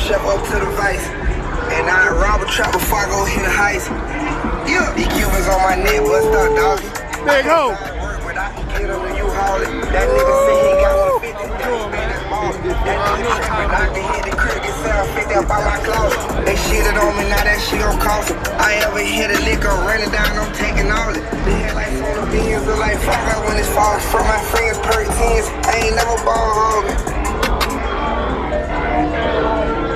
chef up to the vice. And I rob a trap before I go hit a heist. Yeah, these Cubans on my neck, bust up, doggy. There you go. But I can get him and you haul it. That nigga say he got 150. That nigga trapping, I can hit the crib, get 750 up by my closet. They shitted on me, now that shit gon' cost them. I ever hit a lick or ran it down, I'm taking all it. The headlights on the beans look like fog out when it's falling from my friends, per 10s. I ain't never ball holding.